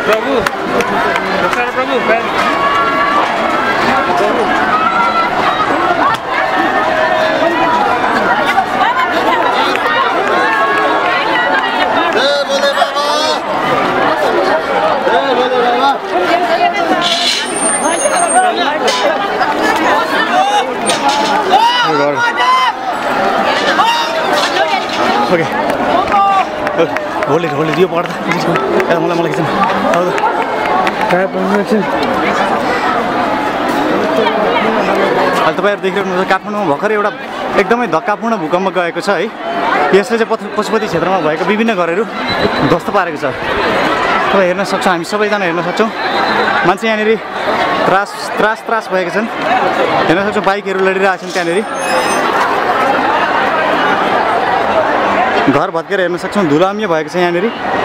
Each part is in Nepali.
प्रभु ओके होल्ड इट यो पढ्दा मलाई खिच्नु हौदा अहिले तपाईँहरू देखिरहनुहुन्छ काठमाडौँमा भर्खर एउटा एकदमै धक्कापूर्ण भूकम्प गएको छ है। यसले चाहिँ पशुपति क्षेत्रमा भएको विभिन्न घरहरू ध्वस्त पारेको छ। तपाईँ हेर्न सक्छौँ, हामी सबैजना हेर्न सक्छौँ। मान्छे यहाँनिर त्रास भएका छन्। हेर्न सक्छौँ बाइकहरू लडिरहेका छन् त्यहाँनिर। घर भत्केर हेर्न सक्छौँ, धुलाम्य भएको छ यहाँनिर।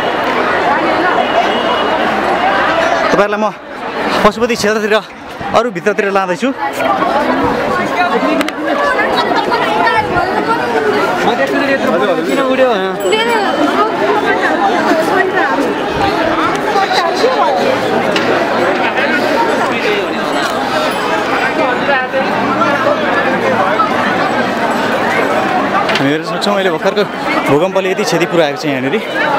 तपाईँहरूलाई म पशुपति क्षेत्रतिर अरू भित्रतिर लाँदैछु। हामी हेर्न सक्छौँ अहिले भर्खरको भूकम्पले यति क्षति पुऱ्याएको छ यहाँनिर।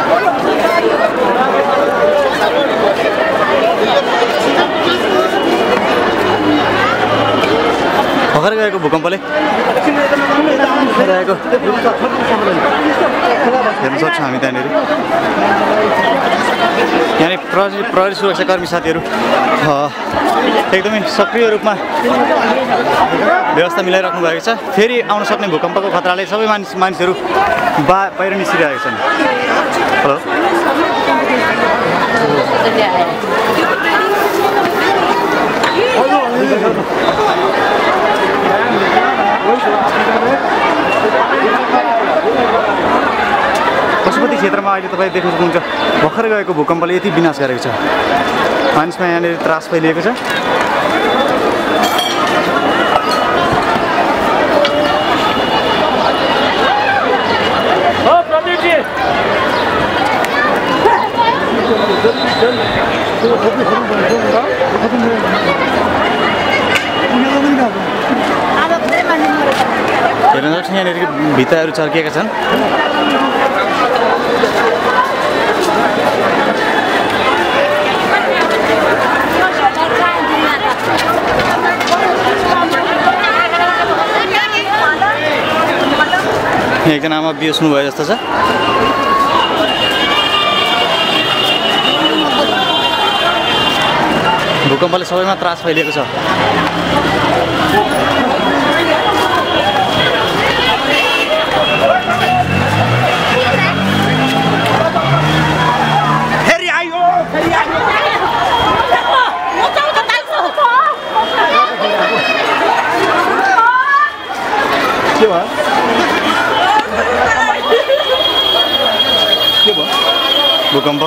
भर्खर गएको भूकम्पले रहेको हेर्न सक्छौँ हामी त्यहाँनिर। यहाँनिर प्रहरी सुरक्षाकर्मी साथीहरू एकदमै सक्रिय रूपमा व्यवस्था मिलाइराख्नु भएको छ। फेरि आउन सक्ने भूकम्पको खतराले सबै मानिसहरू बाहिर निस्किरहेका छन्। हेलो पशुपति क्षेत्रमा अहिले तपाईँ देख्न सक्नुहुन्छ भर्खर गएको भूकम्पले यति विनाश गरेको छ। मानिसमा यहाँनिर त्रास फैलिएको छ। हेर्न सक्छौँ यहाँनिर भित्ताहरू चर्किएका छन्। एकजना आमा बिहोस्नु भयो जस्तो छ। भूकम्पले सबैमा त्रास फैलिएको छ। भूकम्प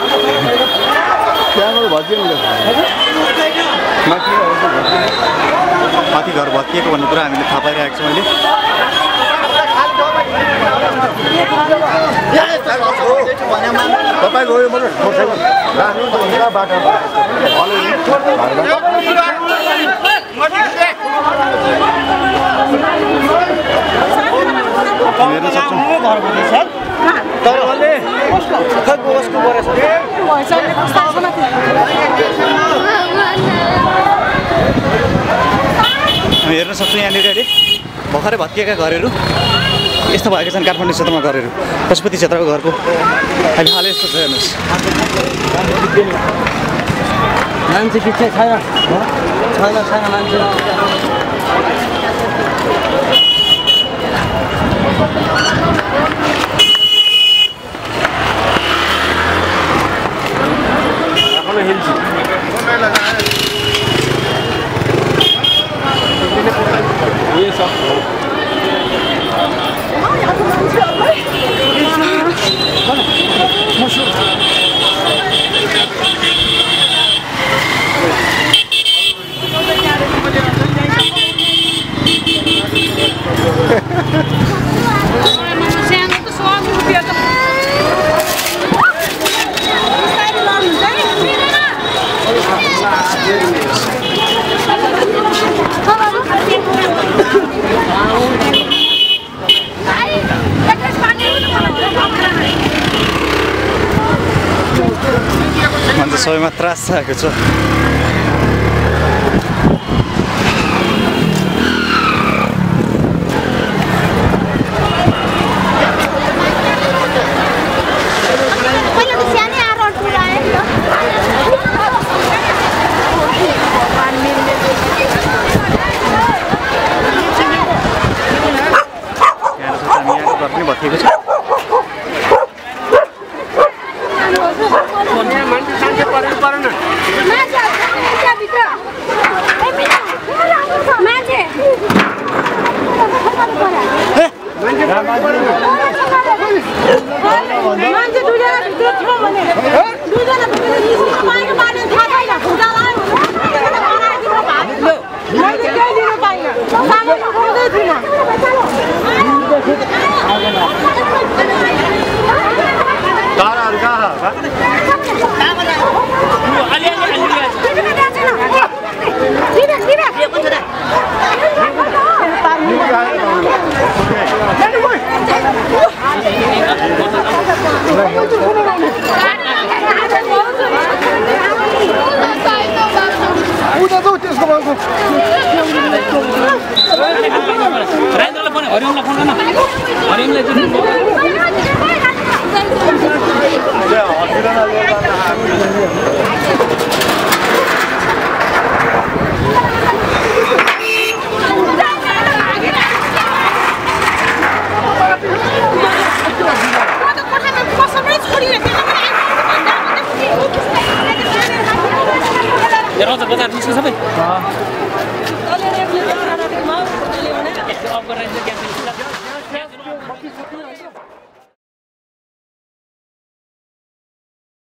माथि घर भत्किएको भन्ने कुरा हामीले थाहा पाइरहेको छौँ अहिले। हेर्न सक्छौँ हेर्न सक्छौँ यहाँनिर अहिले भर्खरै भत्किएका घरहरू यस्तो भएका छन्। काठमाडौँ क्षेत्रमा घरहरू पशुपति क्षेत्रको घरको अहिले हालै यस्तो छ। हेर्नुहोस् मान्छे पछि छैन मान्छे। ये सब त सबैमा त्रास आएको छ भत्किएको छ ताराहरू कहाँ बजार निस्क्यो सबै